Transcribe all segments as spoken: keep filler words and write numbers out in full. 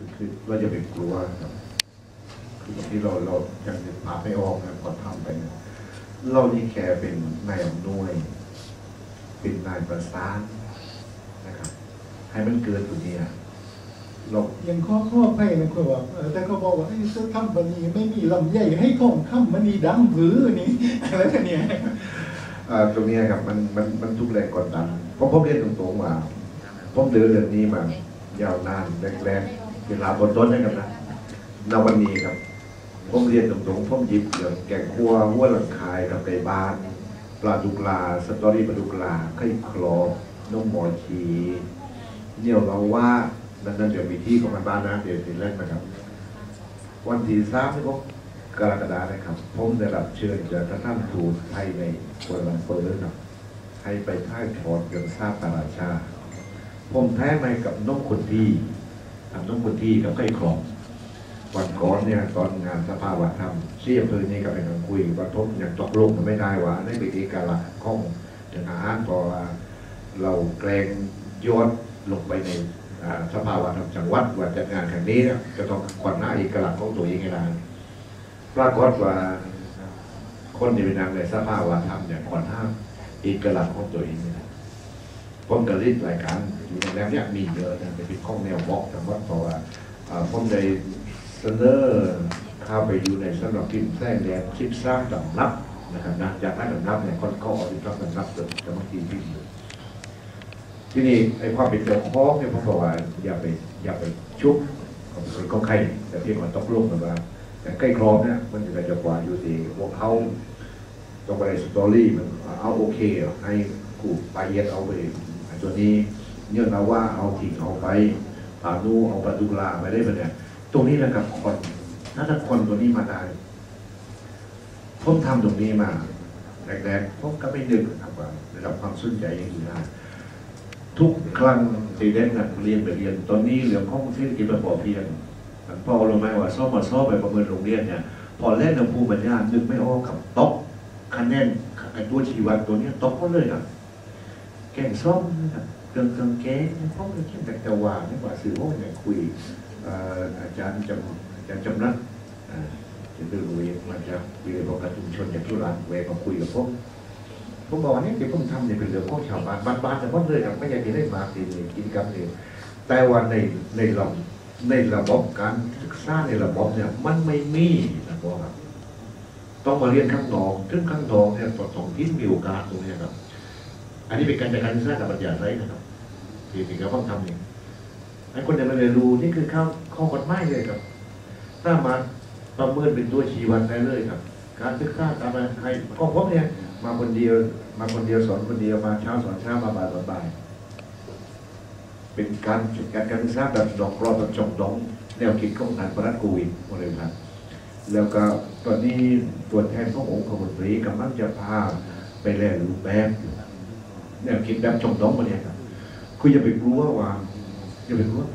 คือเราจะเป็นกลัวครับคือบางทีเราเรายังพาไม่ออกนะพอทำไปเนี่ยเรานี่แค่เป็นนายอำนวยเป็นนายประสานนะครับให้มันเกิดตรงนี้เรายังข้อข้อไปนะคือว่าแต่เขาบอกว่าจะทำบันนี้ไม่มีลำใหญ่ให้ทองคำมันนี่ดังหรือนี่อะไรกันเนี่ยตรงนี้ครับมันมันมันทุกแรงกดดันเพราะผมเรียนตรงๆมาผมเดินเรื่องนี้มายาวนานแรกๆเวลาบนต้นนะครับนะณวันนี้ครับผมเรียนตรงๆผมหยิบเรื่องแกงคั่วหัวหลังคายกับไก่บ้านปลาดุกลาสตอรี่ปลาดุกลาไข่คลอบนมหมอชีเนี่ยเราว่านั้นนั้นเดี๋ยวมีที่ของมันบ้านนะเดี๋ยวทีแรกนะครับวันที่สามที่ผมกรกฎาคมนะครับผมได้รับเชิญจากท่านทูตไทยในกัวลาลัมเปอร์ครับให้ไปถ่ายทอดเรื่องทราบตลาดชาผมแท้ไปกับนกคนที่ทำนกคนที่กับไข่คลองวันก่อนเนี่ยตอนงานสภาวัฒนธรรมที่อำเภอนี้กับเป็นการคุยวันทบอย่างตกลงกันไม่ได้ว่าในเป็นเอกลักษณ์ของอย่างอาหารพอเราแกล้งยอดลงไปในสภาวัฒนธรรมจังหวัดว่าจัดงานครั้งนี้เนี่ยจะต้องก่อนหน้าเอกลักษณ์ของตัวเองให้ได้ปรากฏว่าคนที่เป็นนางในสภาวัฒนธรรมเนี่ยก่อนหน้าเอกลักษณ์ของตัวเองเนี่ยผมกระลิดรายการอยู่ในแล้วเนี่ยมีเยอะนะเป็นข้องแนวบอกแต่ว่าเพราะว่าผมได้เสนอเข้าไปอยู่ในสำหรับพิมพ์แท้แดงคิดสร้างดำนับนะครับนะจากนั้นดำนับเนี่ยคนเขาเอาที่รับดำนับเกิดจะมาทีพิมพ์ที่นี่ไอ้ความเป็นเจ้าของเนี่ยผมบอกว่าอย่าไปอย่าไปชุบของคนก็ใครแต่เพียงแต่ต้องร่วมกันว่าแต่ใกล้ครองเนี่ยมันจะเป็นจะกว่าอยู่ดีพวกเขาต้องไปสตอรี่มันเอาโอเคให้กูไปเย็ดเอาไปตัวนี้เนี่ยเราว่าเอาทิ้งเอาไปปานูเอาปลาดุกลาไปได้ปะเนี่ยตรงนี้นะครับคนถ้าถ้าคนตัวนี้มาได้ผมทำตรงนี้มาแรกๆผมก็ไม่นึกนะครับว่าได้รับความสนใจอย่างนี้นะทุกครั้งที่เด็กนักเรียนไปเรียนตอนนี้เรื่องของเศรษฐกิจระบอบเพียงพอรู้ไหมว่าซ้อมมาซ้อมไปประเมินโรงเรียนเนี่ยพอเล่นในภูมิปัญญานึกไม่ออกกับตกคะแนนไอ้ตัวชีวัตตัวนี้ตกก็เลยครับแกงส้มนะครับเรื่องเครื่องแกงพวกนี้แต่แต่ว่าไม่ว่าสื่อว่าเนี่ยคุยอาจารย์จำอาจารย์จำนักจะดูเองมันจะวิเลยบอกกับชุมชนอย่างทุรันเวมาคุยกับพวกผมบอกว่านี่ที่ผมทำเนี่ยเป็นเรื่องของชาวบ้านบ้านๆแต่ว่าเลยไม่อยากจะได้มาดีเลยกินกับเลยแต่ว่าในในระในระบบการศึกษาในระบบเนี่ยมันไม่มีนะครับต้องมาเรียนข้างนอกซึ่งข้างนอกเนี่ยต่อที่มีโอกาสตรงนี้ครับอันนี้เป็นการจัดการศึกษากับปัญญาไรนะครับที่ที่เขาต้องทำเนี่ยไอ้คนจะมาเรียนรู้นี่คือข้อข้อกฎหมายเลยครับถ้ามาประเมินเป็นตัวชี้วัดได้เลยครับการศึกษาการอะไรใครก็พบเนี่ยมาคนเดียวมาคนเดียวสอนคนเดียวมาเช้าสอนเช้ามาบ่ายสอนบ่ายเป็นการจัดการการศึกษาแบบดอกรอบแบบจงดองแนวคิดของท่านประหลัดโควิดหมดเลยครับแล้วก็ตอนนี้ตัวแทนขององค์กรมนตรีกำลังจะพาไปแลกรูปแบบแนวคิดแบบจงดองมาเนี่ยครับคืออย่าไปกลัวว่าอย่าไปกลัว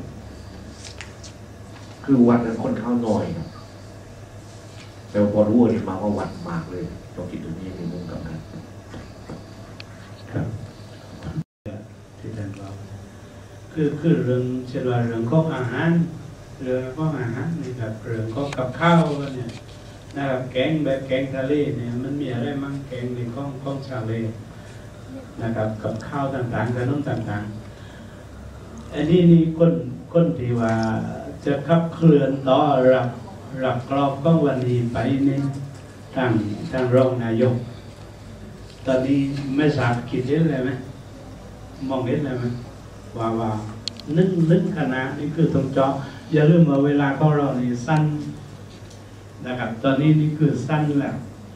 คือวัดนั้นคนเข้าน้อยครับแต่พอรู้ว่านี่มาว่าวัดมากเลยต้องคิดตรงนี้ในมุมกับนั้นครับที่ท่านบอกคือคือเรื่องเช่นว่าเรื่องของอาหารเรื่องของอาหารนี่แบบเรื่องของกับข้าวเนี่ยนะครับแกงแบบแกงทะเลเนี่ยมันมีอะไรมั่งแกงในข้องข้องทะเลนะครับกับข้าวต่างๆขนมต่างๆอันนี้นี่คนคนที่ว่าจะขับเคลื่อนต่อรับรับกรอบของวันนี้ไปนี่ทางทางรองนายกตอนนี้ไม่ทราบคิดเห็นเลยไหมมองเห็นเลยไหมว่าว่านึ่งนึ่งคณะนี่คือตรงเจาะอย่าลืมว่าเวลาของเรานี่สั้นนะครับตอนนี้นี่คือสั้นแล้ว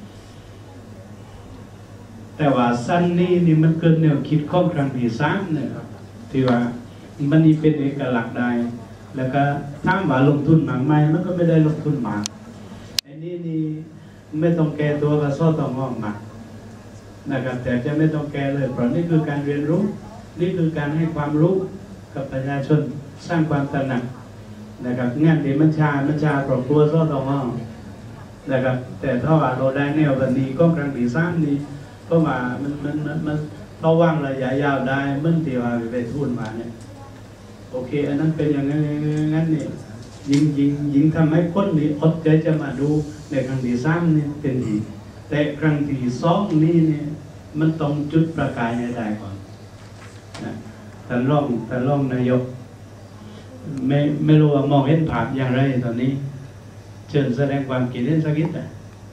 แต่ว่าสั้นนี่นี่มันเกินแนวคิดของครั้งที่สามนะครับที่ว่ามันนี่เป็นเอกลักษณ์ได้แล้วก็ถ้าว่าลงทุนมากไหมมันก็ไม่ได้ลงทุนมากไอ้นี่นี่ไม่ต้องแก้ตัวกับซ้อต่อมองมากนะครับแต่จะไม่ต้องแก้เลยเพราะนี่คือการเรียนรู้นี่คือการให้ความรู้กับประชาชนสร้างความตระหนักนะครับงานที่มันชามันชาปรับตัวซ้อต่อมองนะครับแต่ถ้าว่าเราได้แนวแบบนี้ก็ครั้งที่สามนี้ก็มามันมันมันมันเราว่างระยะยาวได้เมื่อที่ว่าไปทุนมาเนี่ยโอเคอันนั้นเป็นอย่างนั้นงั้นนี่ยิงยิงยิงทำให้คนนี้อดใจจะมาดูในครั้งที่สามนี่เป็นดีแต่ครั้งที่สองนี่เนี่ยมันต้องจุดประกายให้ได้ก่อนนะท่านรองท่านรองนายกไม่ไม่รู้ว่ามองเห็นภาพอย่างไรตอนนี้เชิญแสดงความคิดเห็นสักนิดนะ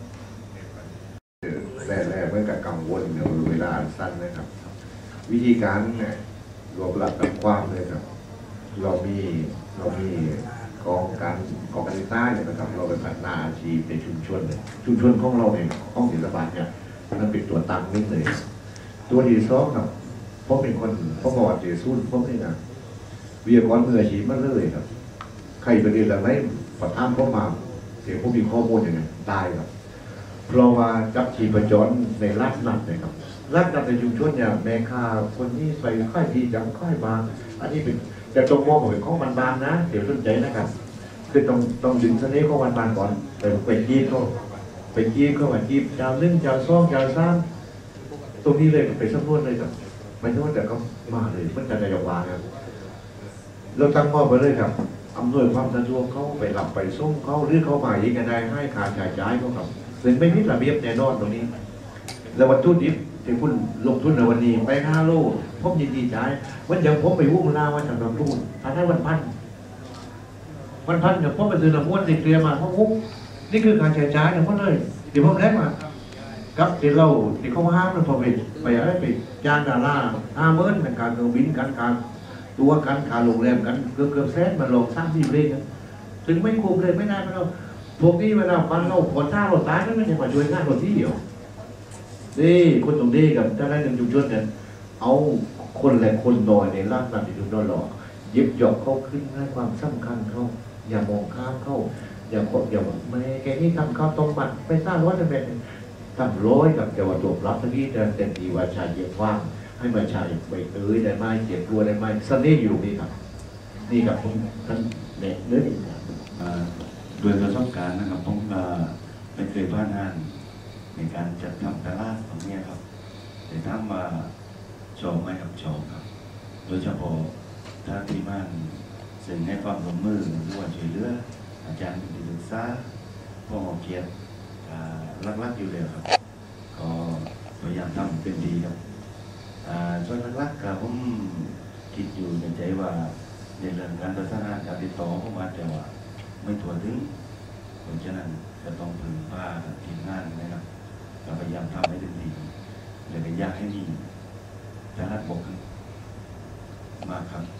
แรกๆเมื่อกับกังวลเดี๋ยวเวลาสั้นนะครับ วิธีการเนี่ยรวมหลักกับความเลยครับ เรามีเรามีกองการกองการศึกษาเนี่ยนะครับ เราไปพัฒนาอาชีพในชุมชนเลยชุมชนของเราเนี่ยห้องศิลปะเนี่ยมันเป็นตัวตั้งนิดเลยตัวที่สองครับเพราะเป็นคนเพราะประวัติเจสุนเพราะนี่นะวิทยากรมืออาชีพมันเลยครับ ใครไปเรียนอะไรประท่ามเข้ามาเสียผู้มีข้อมูลอย่างไงได้ครับเพราะว่าจับชีพจรในรัฐนัดเลยครับรัฐนัดในชุมชนเนี่ยแม่ค้าคนนี้ใส่ค่ายดีจังค่ายบางอันนี้เป็นแต่ตรงมองเป็นข้องบานๆนะเดี๋ยวสนใจนะครับคือต้องต้องดึงเสน่ห์ข้องบานๆก่อนไปไปจีบเขาไปจีบเขาว่าจีบเจ้านึ่งเจ้าซ่องเจ้าซ้ำตรงนี้เลยไปสำรวจเลยครับไม่ใช่ว่าแต่ก็มาเลยมันจะนายกวางครับเราตั้งมอบไปเลยครับอำนวยความสะดวกเขาไปหลับไปส่งเขาหรือเขามาอีกกันได้ให้ขาดจ่ายจ่ายเขาครับซึ่งไม่มีระเบียบแน่นอนตรงนี้แล้ววัตถุดิบที่คุณลงทุนในวันนี้ไปห้าโลผมยินดีจ่ายวันอย่างผมไปวุ่งลาว่าจะทำทุนทานได้วันพันวันพันเนี่ยผมไปซื้อน้ำมันติดเกลียมาเพราะวุ้งนี่คือการจ่ายจ่ายเนี่ยเพราะเลยเดี๋ยวผมแรกมาครับที่เราที่เขาห้ามมันพอไปไปอะไรไปจ้างดาราห้าเมื่อนเป็นการเครื่องบินการการตัวกันการโรงแรมกันเกือบเกือบแสนมาลงสร้างที่เร่งกันถึงไม่คุ้มเลยไม่ได้ไม่เราพวกนี้เวลาฟันเราผลท่าเราตายก็ไม่ใช่มาช่วยงานเราที่เดียวนี่คนตรงนี้กับเจ้าหน้าที่ชุมชนเนี่ยเอาคนและคนน้อยในร่างกายที่ถูกหลอกยิบหยอกเขาขึ้นให้ความสำคัญเขาอย่ามองข้ามเขาอย่าอย่าไม่แกนี่ทำข้าวต้มมัดไปสร้างร้อยจะเป็นทำร้อยกับแต่ว่าตัวรับที่จะเต็มที่ว่าชายเยี่ยมว่างให้มาชายไปเอ้ยได้ไหมเจ็บรัวได้ไหมสนิทอยู่นี่ครับนี่กับผมท่านเน็ตเนื้อดีครับโดยประสบการณ์นะครับผมไม่เคยผ่านงานในการจัดทำตลาดตรงนี้ครับแต่ถ้ามาชมไหมครับชมครับโดยเฉพาะถ้าที่บ้านซึ่งให้ความร่วมมือหรือว่าช่วยเหลืออาจารย์ที่ศึกษาพ่อหมอเกียรติลักๆอยู่เลยครับก็พยายามทำเป็นดีครับส่วนลักๆครับผมคิดอยู่ในใจว่าในเรื่องการประสานการติดต่อเข้ามาแต่ว่าไม่ทั่วถึงเพราะฉะนั้นจะต้องพึ่งพาทีมงานนะครับเราพยายามทำให้เต็มที่และก็อยากให้มีแต่ละบกมากครับ